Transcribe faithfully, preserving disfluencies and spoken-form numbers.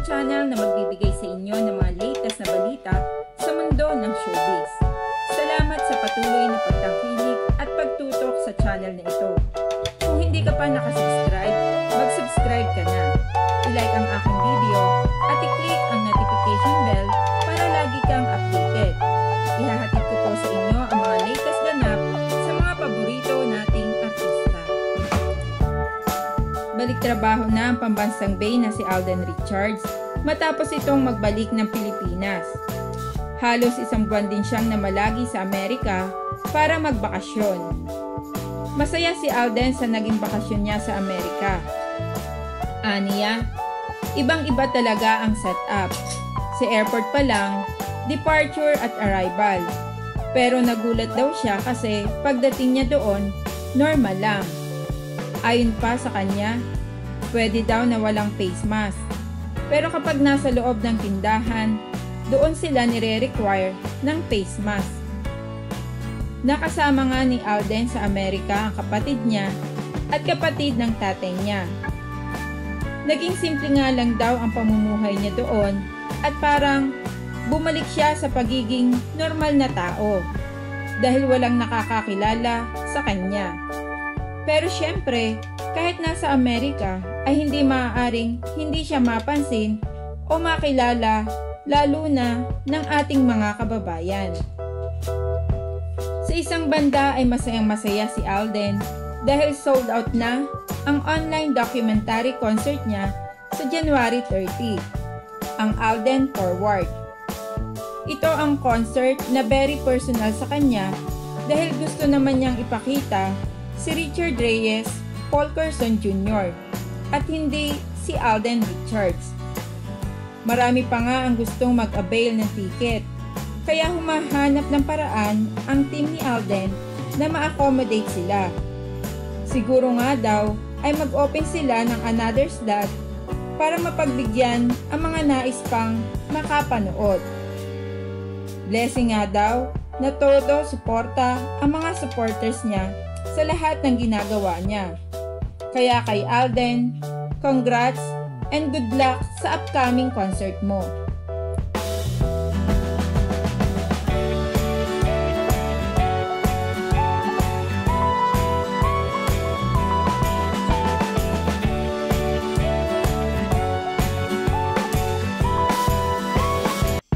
channel na magbibigay sa inyo ng mga latest na balita sa mundo ng showbiz. Salamat sa patuloy na pagtangkilik at pagtutok sa channel na ito. Kung hindi ka pa nakasubscribe, mag-subscribe ka na. I-like ang aking video at i-click ang notification bell para lagi kang updated. Ihahatid ko po sa inyo ang mga latest ganap sa mga paborito nating artista. Balik trabaho na ang pambansang bae na si Alden Richards matapos itong magbalik ng Pilipinas. Halos isang buwan din siyang namalagi sa Amerika para magbakasyon. Masaya si Alden sa naging bakasyon niya sa Amerika. Aniya, ibang-iba talaga ang setup. Sa airport pa lang, departure at arrival. Pero nagulat daw siya kasi pagdating niya doon, normal lang. Ayon pa sa kanya, pwede daw na walang face mask. Pero kapag nasa loob ng tindahan, doon sila nire-require ng face mask. Nakasama nga ni Alden sa Amerika ang kapatid niya at kapatid ng tatay niya. Naging simple nga lang daw ang pamumuhay niya doon at parang bumalik siya sa pagiging normal na tao dahil walang nakakakilala sa kanya. Pero syempre, kahit nasa Amerika ay hindi maaaring hindi siya mapansin o makilala lalo na ng ating mga kababayan. Sa isang banda ay masayang masaya si Alden dahil sold out na ang online documentary concert niya sa January thirtieth, ang Alden Forward. Ito ang concert na very personal sa kanya dahil gusto naman niyang ipakita si Richard Reyes Fulkerson Junior at hindi si Alden Richards. Marami pa nga ang gustong mag-avail ng ticket, kaya humahanap ng paraan ang team ni Alden na ma-accommodate sila. Siguro nga daw ay mag-open sila ng another slot para mapagbigyan ang mga nais pang makapanood. Blessing nga daw na todo suporta ang mga supporters niya sa lahat ng ginagawa niya. Kaya kay Alden, congrats and good luck sa upcoming concert mo.